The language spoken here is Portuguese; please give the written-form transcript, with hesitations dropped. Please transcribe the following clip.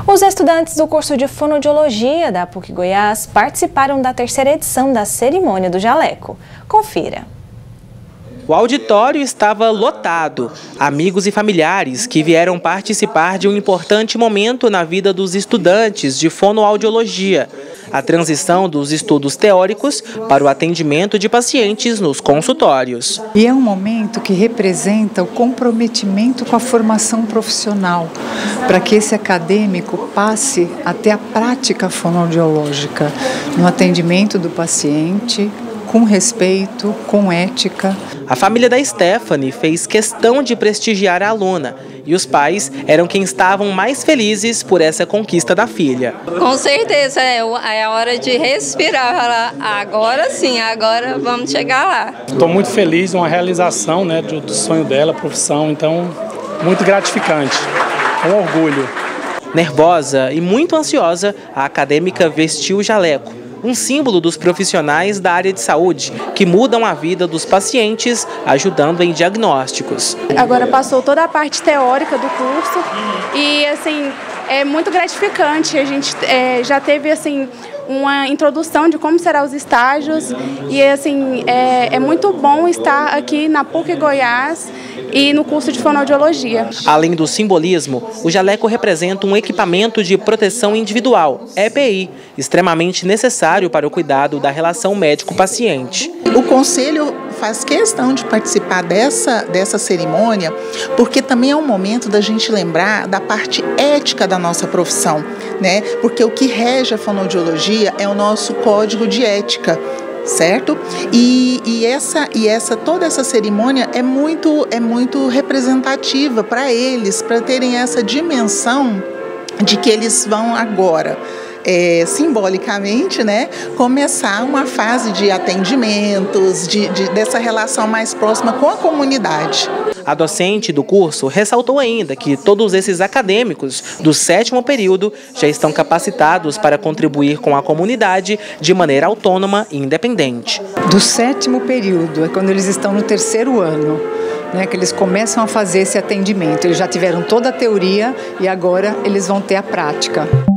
Os estudantes do curso de Fonoaudiologia da PUC Goiás participaram da terceira edição da cerimônia do jaleco. Confira. O auditório estava lotado. Amigos e familiares que vieram participar de um importante momento na vida dos estudantes de fonoaudiologia. A transição dos estudos teóricos para o atendimento de pacientes nos consultórios. E é um momento que representa o comprometimento com a formação profissional, para que esse acadêmico passe até a prática fonoaudiológica, no atendimento do paciente, com respeito, com ética. A família da Stephanie fez questão de prestigiar a aluna e os pais eram quem estavam mais felizes por essa conquista da filha. Com certeza, é a hora de respirar, falar, agora sim, agora vamos chegar lá. Estou muito feliz, uma realização, né, do sonho dela, profissão, então muito gratificante, um orgulho. Nervosa e muito ansiosa, a acadêmica vestiu o jaleco, um símbolo dos profissionais da área de saúde que mudam a vida dos pacientes, ajudando em diagnósticos. Agora passou toda a parte teórica do curso e assim é muito gratificante. A gente já teve assim uma introdução de como serão os estágios e assim é muito bom estar aqui na PUC Goiás e no curso de fonoaudiologia. Além do simbolismo, o jaleco representa um equipamento de proteção individual, EPI, extremamente necessário para o cuidado da relação médico-paciente. O Conselho faz questão de participar dessa cerimônia, porque também é um momento da gente lembrar da parte ética da nossa profissão, né? Porque o que rege a fonoaudiologia é o nosso código de ética. Certo? Toda essa cerimônia é muito representativa para eles, para terem essa dimensão de que eles vão agora, simbolicamente, né, começar uma fase de atendimentos, dessa relação mais próxima com a comunidade. A docente do curso ressaltou ainda que todos esses acadêmicos do 7º período já estão capacitados para contribuir com a comunidade de maneira autônoma e independente. Do 7º período, é quando eles estão no 3º ano, né, que eles começam a fazer esse atendimento. Eles já tiveram toda a teoria e agora eles vão ter a prática.